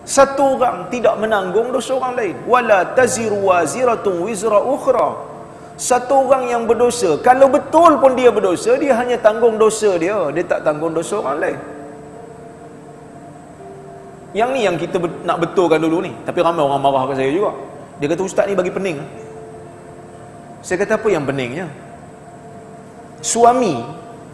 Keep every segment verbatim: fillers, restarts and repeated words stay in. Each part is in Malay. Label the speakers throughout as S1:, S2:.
S1: Satu orang tidak menanggung dosa orang lain. Wala taziru waziratun wizra ukhra. Satu orang yang berdosa, kalau betul pun dia berdosa, dia hanya tanggung dosa dia, dia tak tanggung dosa orang lain. Yang ni yang kita nak betulkan dulu ni. Tapi ramai orang marah ke saya juga. Dia kata, ustaz ni bagi pening. Saya kata, apa yang peningnya? Suami,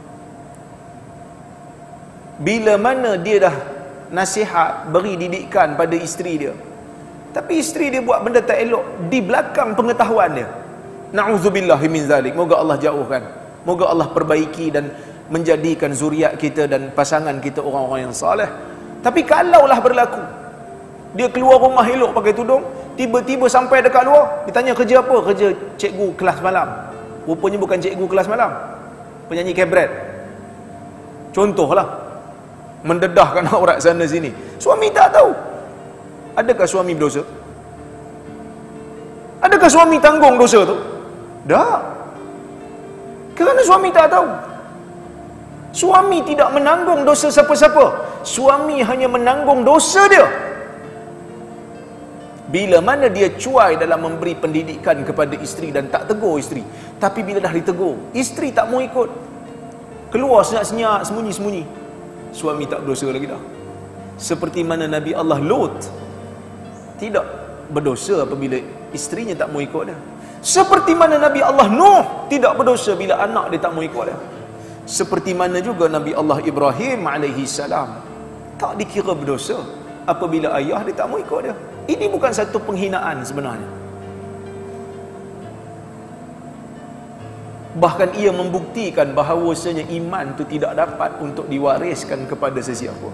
S1: bila mana dia dah nasihat, beri didikan pada isteri dia, tapi isteri dia buat benda tak elok di belakang pengetahuan dia, na'udzubillahi min zalik, moga Allah jauhkan, moga Allah perbaiki dan menjadikan zuriat kita dan pasangan kita orang-orang yang saleh. Tapi kalaulah berlaku dia keluar rumah elok pakai tudung, tiba-tiba sampai dekat luar, ditanya kerja apa? Kerja cikgu kelas malam. Rupanya bukan cikgu kelas malam, penyanyi kabaret. Contohlah, mendedahkan aurat sana sini. Suami tak tahu. Adakah suami berdosa? Adakah suami tanggung dosa tu? Tak. Kerana suami tak tahu. Suami tidak menanggung dosa siapa-siapa. Suami hanya menanggung dosa dia bila mana dia cuai dalam memberi pendidikan kepada isteri dan tak tegur isteri. Tapi bila dah ditegur, isteri tak mau ikut, keluar senyap-senyap, sembunyi-sembunyi, suami tak berdosa lagi dah. Seperti mana Nabi Allah Lut tidak berdosa apabila isterinya tak mau ikut dia. Seperti mana Nabi Allah Nuh tidak berdosa bila anak dia tak mau ikut dia. Seperti mana juga Nabi Allah Ibrahim alaihi salam tak dikira berdosa apabila ayah dia tak mau ikut dia. Ini bukan satu penghinaan sebenarnya. Bahkan ia membuktikan bahawasanya iman itu tidak dapat untuk diwariskan kepada sesiapa.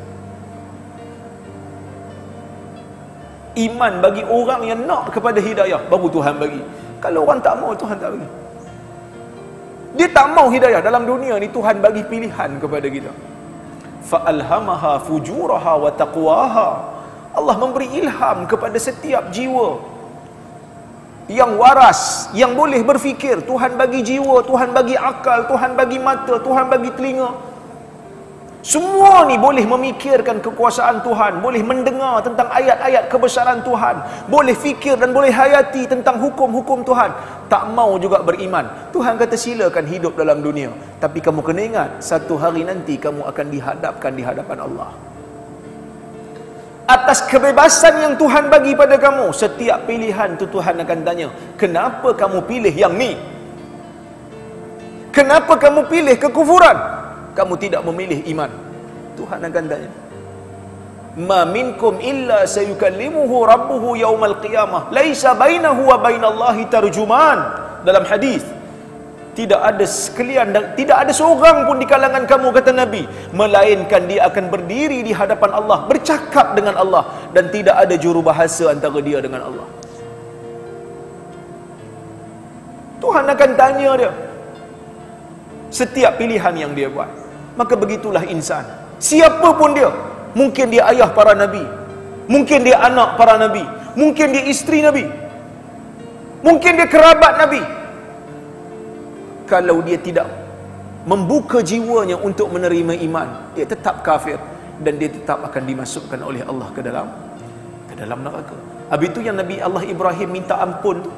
S1: Iman bagi orang yang nak kepada hidayah, baru Tuhan bagi. Kalau orang tak mau, Tuhan tak bagi. Dia tak mau hidayah dalam dunia ni, Tuhan bagi pilihan kepada kita. Fa'alhamaha fujuraha wa taqwaha. Allah memberi ilham kepada setiap jiwa yang waras, yang boleh berfikir. Tuhan bagi jiwa, Tuhan bagi akal, Tuhan bagi mata, Tuhan bagi telinga. Semua ni boleh memikirkan kekuasaan Tuhan, boleh mendengar tentang ayat-ayat kebesaran Tuhan, boleh fikir dan boleh hayati tentang hukum-hukum Tuhan. Tak mau juga beriman. Tuhan kata silakan hidup dalam dunia, tapi kamu kena ingat, satu hari nanti kamu akan dihadapkan di hadapan Allah. Atas kebebasan yang Tuhan bagi pada kamu, setiap pilihan tu Tuhan akan tanya, kenapa kamu pilih yang ni? Kenapa kamu pilih kekufuran? Kamu tidak memilih iman. Tuhan akan tanya. Ma minkum illa sayukallimuhu rabbuhu yaumal qiyamah laisa bainahu wa bainallahi tarjuman. Dalam hadis, tidak ada sekalian, tidak ada seorang pun di kalangan kamu, kata Nabi, melainkan dia akan berdiri di hadapan Allah, bercakap dengan Allah, dan tidak ada juru bahasa antara dia dengan Allah. Tuhan akan tanya dia setiap pilihan yang dia buat. Maka begitulah insan, siapa pun dia. Mungkin dia ayah para nabi, mungkin dia anak para nabi, mungkin dia isteri nabi, mungkin dia kerabat nabi. Kalau dia tidak membuka jiwanya untuk menerima iman, dia tetap kafir dan dia tetap akan dimasukkan oleh Allah ke dalam ke dalam neraka. Habis itu yang Nabi Allah Ibrahim minta ampun tu,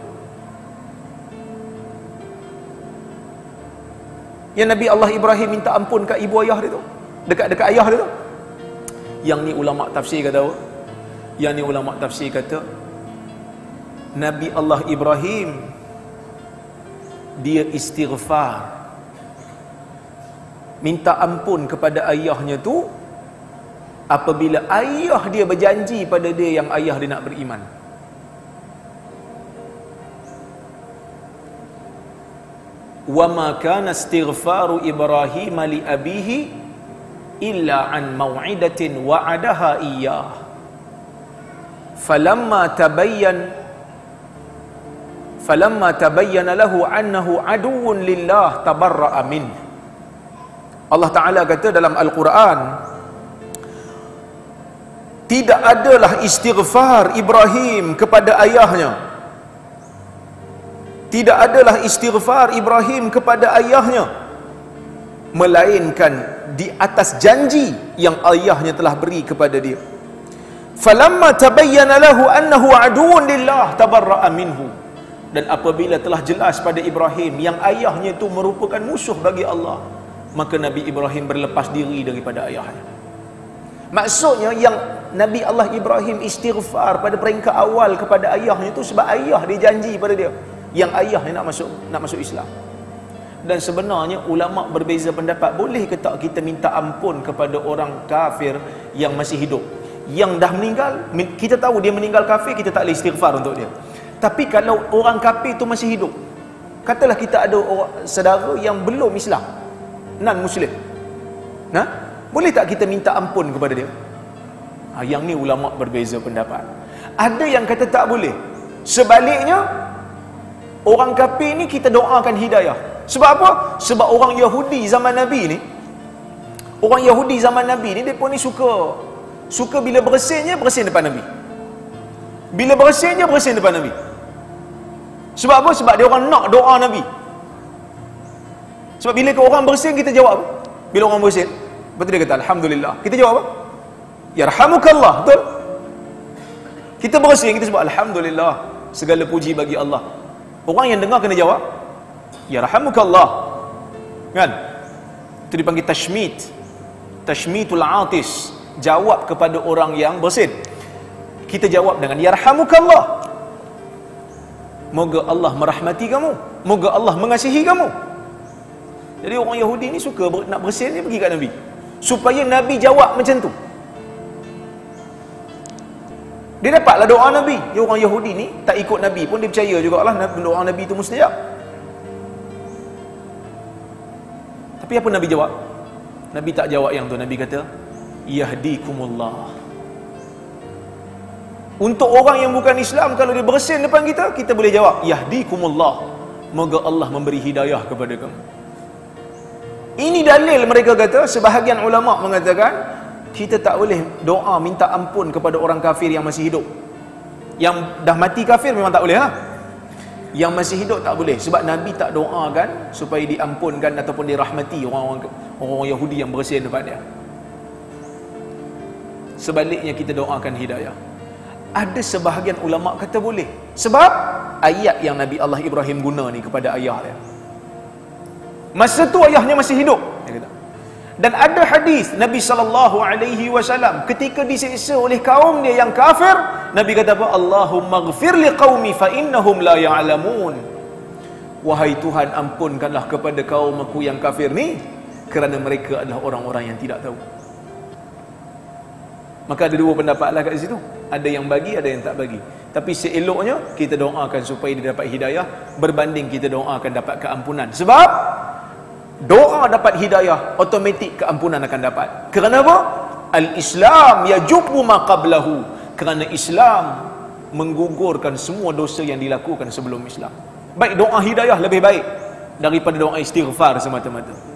S1: yang Nabi Allah Ibrahim minta ampun kat ibu ayah dia tu, dekat-dekat ayah dia tu. Yang ni ulama tafsir kata apa? Yang ni ulama tafsir kata Nabi Allah Ibrahim dia istighfar, minta ampun kepada ayahnya tu apabila ayah dia berjanji pada dia yang ayah dia nak beriman. Wa ma kana istighfaru Ibrahim li abihi illa an mau'idatin wa'adaha iyyah falamma tabayyan falamma tabayyana lahu annahu aduwwun lillah tabarra'a min. Allah Ta'ala kata dalam Al-Quran, tidak adalah istighfar Ibrahim kepada ayahnya, tidak adalah istighfar Ibrahim kepada ayahnya melainkan di atas janji yang ayahnya telah beri kepada dia. falamma tabayyana lahu annahu aduwwun lillah tabarra'a minhu. Dan apabila telah jelas pada Ibrahim yang ayahnya itu merupakan musuh bagi Allah, maka Nabi Ibrahim berlepas diri daripada ayahnya. Maksudnya yang Nabi Allah Ibrahim istighfar pada peringkat awal kepada ayahnya itu sebab ayah dia janji pada dia yang ayah ni nak masuk nak masuk Islam. Dan sebenarnya ulama berbeza pendapat, boleh ke tak kita minta ampun kepada orang kafir yang masih hidup. Yang dah meninggal, kita tahu dia meninggal kafir, kita tak boleh istighfar untuk dia. Tapi kalau orang kafir itu masih hidup, katalah kita ada orang, saudara yang belum Islam, non muslim, nah, boleh tak kita minta ampun kepada dia? Ha, yang ni ulama berbeza pendapat. Ada yang kata tak boleh. Sebaliknya, orang kafir ni kita doakan hidayah. Sebab apa? Sebab orang Yahudi zaman Nabi ni, orang Yahudi zaman Nabi ni, mereka ni suka suka bila bersinnya, bersin depan Nabi. Bila bersinnya, bersin depan Nabi. Sebab apa? Sebab dia orang nak doa Nabi. Sebab bila ke orang bersin, kita jawab apa? Bila orang bersin, betul dia kata Alhamdulillah, kita jawab apa? Yarhamukallah, betul? Kita bersin, kita sebut Alhamdulillah, segala puji bagi Allah. Orang yang dengar kena jawab Yarhamukallah, kan? Itu dipanggil tashmit, tashmitul atis, jawab kepada orang yang bersin. Kita jawab dengan Yarhamukallah, moga Allah merahmati kamu, moga Allah mengasihi kamu. Jadi orang Yahudi ni suka ber, nak bersin, dia pergi kat Nabi supaya Nabi jawab macam tu. Dia dapatlah doa Nabi. Dia orang Yahudi ni tak ikut Nabi pun dia percaya jugalah doa Nabi tu mustajab. Tapi apa Nabi jawab? Nabi tak jawab yang tu. Nabi kata Yahdikumullah. Untuk orang yang bukan Islam, kalau dia bersin depan kita, kita boleh jawab Yahdikumullah, moga Allah memberi hidayah kepada kamu. Ini dalil mereka kata, sebahagian ulama mengatakan kita tak boleh doa minta ampun kepada orang kafir yang masih hidup. Yang dah mati kafir memang tak boleh lah. Yang masih hidup tak boleh, sebab Nabi tak doakan supaya diampunkan ataupun dirahmati orang-orang orang Yahudi yang bersin depan dia. Sebaliknya kita doakan hidayah. Ada sebahagian ulama kata boleh, sebab ayat yang Nabi Allah Ibrahim guna ni kepada ayah dia. Masa tu ayahnya masih hidup, dia kata. Dan ada hadis Nabi sallallahu alaihi wasallam ketika disiksa oleh kaum dia yang kafir, Nabi kata apa? Allahumma ighfir liqaumi fa innahum la ya'lamun. Wahai Tuhan, ampunkanlah kepada kaum aku yang kafir ni, kerana mereka adalah orang-orang yang tidak tahu. Maka ada dua pendapat lah kat situ. Ada yang bagi, ada yang tak bagi. Tapi seeloknya kita doakan supaya dia dapat hidayah, berbanding kita doakan dapat keampunan. Sebab doa dapat hidayah, automatik keampunan akan dapat. Kerana apa? Al-Islam yajubbu ma qablahu. Kerana Islam menggugurkan semua dosa yang dilakukan sebelum Islam. Baik doa hidayah lebih baik daripada doa istighfar semata-mata.